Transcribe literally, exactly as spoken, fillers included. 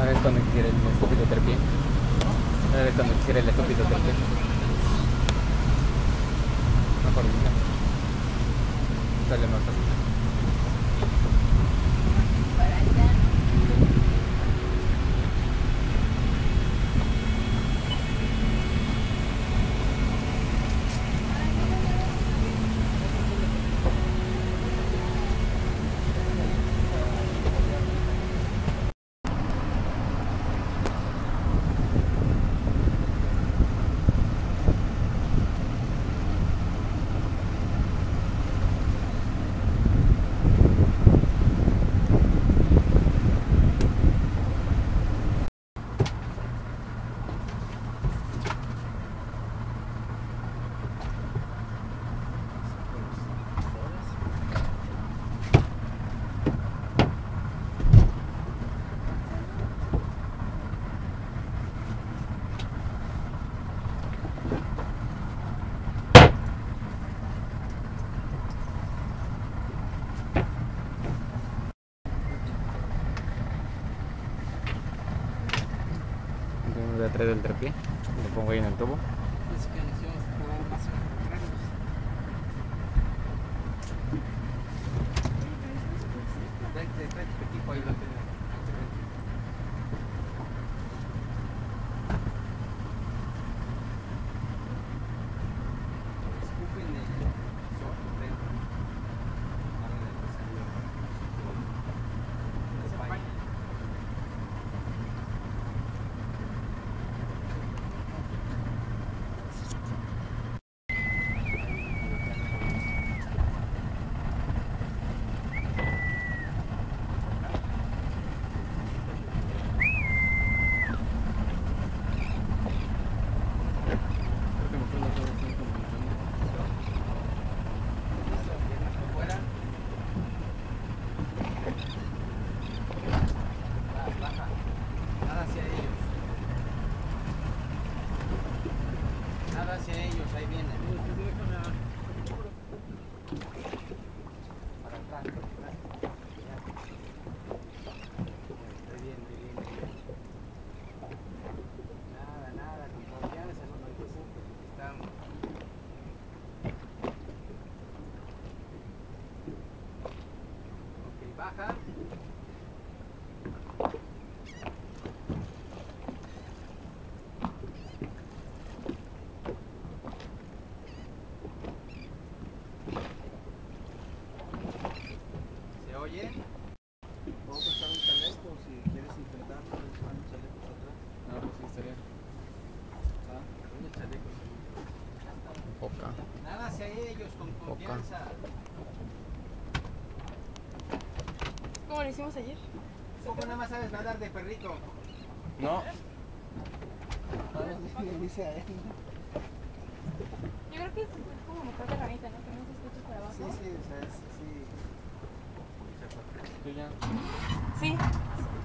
Ahora es cuando quisiera el estúpido terpie. Ahora es cuando quisiera el estúpido terpie. Mejor dicho. Sale más fácil. De atrás del trepié, lo pongo ahí en el tubo. Así que nos íbamos a probar más grandes. Trae tu equipo ahí, lo tengo. Escupen el sojo dentro. Ahora le salió. Hacia ellos, ahí vienen. Para atrás, para atrás. Muy bien, muy bien, muy bien. Nada, nada, con confianza, no te preocupes. Estamos. Ok, baja. Oye, ¿puedo prestar un chaleco si quieres intentarlo? ¿Les van chalecos atrás? No, pues sí estaría. Ah, un chaleco. Foca. Nada hacia ellos, con confianza. ¿Cómo lo hicimos ayer? ¿Cómo nada más sabes nadar de perrito? No. Dice a él. Yo creo que es como mejor de ranita, ¿no? Que no se escucha por abajo. Sí, sí, o sea, es, sí. ¿Tú ya? Sí.